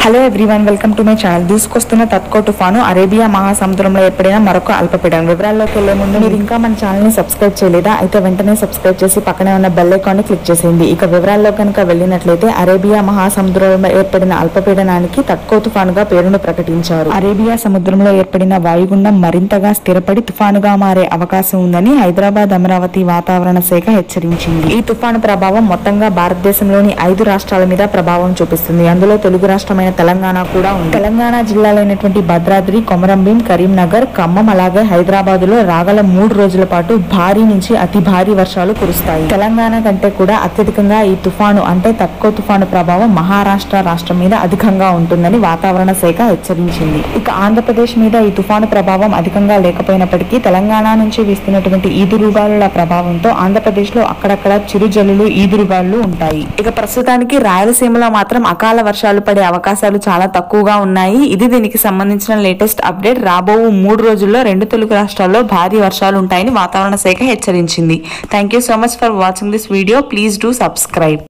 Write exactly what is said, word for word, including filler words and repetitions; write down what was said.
Hello everyone, welcome to my channel. దూసుకొస్తున్న తత్కో తుఫాను అరేబియా మహాసముద్రంలో ఏర్పడిన మరొక అల్పపీడనం. వివరాల్లోకి వెళ్లే ముందు మీరు ఇంకా మన ఛానల్ ని సబ్స్క్రైబ్ చేయలేదా? అయితే వెంటనే సబ్స్క్రైబ్ చేసి పక్కనే ఉన్న బెల్ ఐకాన్ ని క్లిక్ చేసేయండి. ఇక వివరాల్లో కనుక వెళ్ళినట్లయితే అరేబియా మహాసముద్రంలో ఏర్పడిన అల్పపీడనానికి తత్కో తుఫానుగా పేరును ప్రకటించారు. అరేబియా సముద్రంలో ఏర్పడిన వాయుగుండం మరింతగా స్థిరపడి తుఫానుగా మారే అవకాశం ఉందని హైదరాబాద్ అమరావతి వాతావరణ శాఖ హెచ్చరించింది. ఈ తుఫాను ప్రభావం మొత్తంగా భారతదేశంలోని ఐదు రాష్ట్రాల మీద ప్రభావం చూపిస్తుంది. అందులో తెలుగు రాష్ట్రమైన తెలంగాణ కూడా ఉంది. తెలంగాణ జిల్లాలైనటువంటి భద్రాద్రి, కొమరంభీం, కరీంనగర్, ఖమ్మం అలాగే హైదరాబాద్ లో రాగల మూడు రోజుల పాటు భారీ నుంచి అతి భారీ వర్షాలు కురుస్తాయి. తెలంగాణ కంటే కూడా అత్యధికంగా ఈ తుఫాను అంటే తత్కో తుఫాను ప్రభావం మహారాష్ట్ర రాష్ట్రం మీద అధికంగా ఉంటుందని వాతావరణ శాఖ హెచ్చరించింది. ఇక ఆంధ్రప్రదేశ్ మీద ఈ తుఫాను ప్రభావం అధికంగా లేకపోయినప్పటికీ తెలంగాణ నుంచి వీస్తున్నటువంటి ఈదురుగాలుల ప్రభావంతో ఆంధ్రప్రదేశ్ లో అక్కడక్కడ చిరుజల్లులు ఈదురుగాలు ఉంటాయి. ఇక ప్రస్తుతానికి రాయలసీమలో మాత్రం అకాల వర్షాలు పడే అవకాశాలు చాలా తక్కువగా ఉన్నాయి. ఇది దీనికి సంబంధించిన లేటెస్ట్ అప్డేట్. రాబో మూడు రోజుల్లో రెండు తెలుగు రాష్ట్రాల్లో భారీ వర్షాలు ఉంటాయని వాతావరణ శాఖ హెచ్చరించింది. Thank you so much for watching this video. Please do subscribe.